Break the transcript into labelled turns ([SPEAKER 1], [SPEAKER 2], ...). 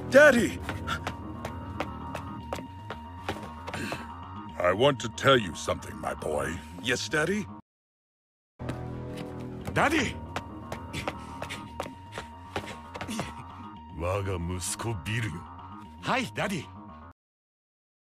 [SPEAKER 1] Daddy! I want to tell you something, my boy. Yes, Daddy? Daddy!
[SPEAKER 2] 我が息子ビルよ。
[SPEAKER 1] Hi, Daddy.